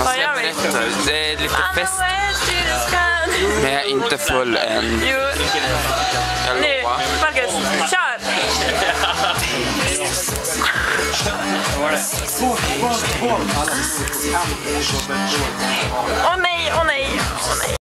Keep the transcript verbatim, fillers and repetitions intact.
Vad gör vi? Det är lite fest. Men Men jag är inte full än. Jo. Jag Nu, lovar. Marcus, kör! Åh nej, åh nej, åh nej.